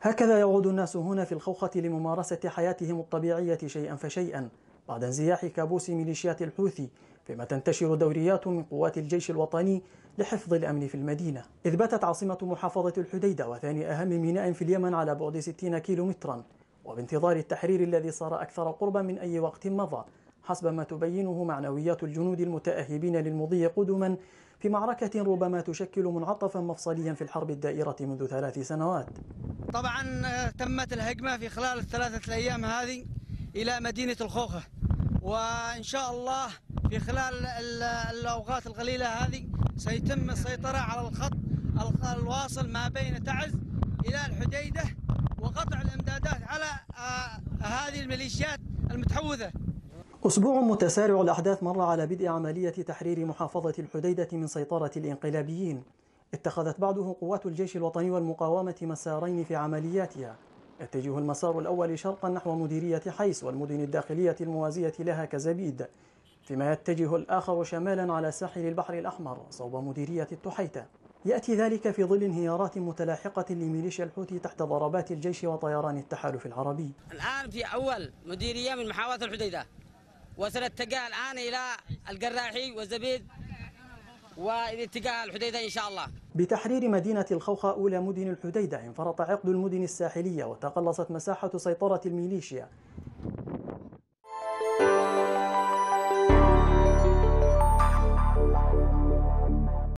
هكذا يعود الناس هنا في الخوخة لممارسة حياتهم الطبيعية شيئا فشيئا بعد انزياح كابوس ميليشيات الحوثي، فيما تنتشر دوريات من قوات الجيش الوطني لحفظ الأمن في المدينة. إذ باتت عاصمة محافظة الحديدة وثاني أهم ميناء في اليمن على بعد 60 كيلومترا، وبانتظار التحرير الذي صار أكثر قربا من أي وقت مضى حسب ما تبينه معنويات الجنود المتأهبين للمضي قدما في معركة ربما تشكل منعطفا مفصليا في الحرب الدائرة منذ 3 سنوات. طبعا تمت الهجمة في خلال الثلاثة الأيام هذه إلى مدينة الخوخة، وإن شاء الله في خلال الأوقات القليلة هذه سيتم السيطرة على الخط الواصل ما بين تعز إلى الحديدة وقطع الإمدادات على هذه الميليشيات المتحوذة. أسبوع متسارع الأحداث مر على بدء عملية تحرير محافظة الحديدة من سيطرة الإنقلابيين. اتخذت بعده قوات الجيش الوطني والمقاومة مسارين في عملياتها، يتجه المسار الأول شرقا نحو مديرية حيس والمدن الداخلية الموازية لها كزبيد، فيما يتجه الآخر شمالا على ساحل البحر الأحمر صوب مديرية التحيتة. يأتي ذلك في ظل انهيارات متلاحقة لميليشيا الحوثي تحت ضربات الجيش وطيران التحالف العربي. الآن في أول مديرية من محافظة الحديدة، وسنتجه الآن إلى القراحي والزبيد واتجاه الحديدة إن شاء الله. بتحرير مدينة الخوخة أولى مدن الحديدة انفرط عقد المدن الساحلية وتقلصت مساحة سيطرة الميليشيا،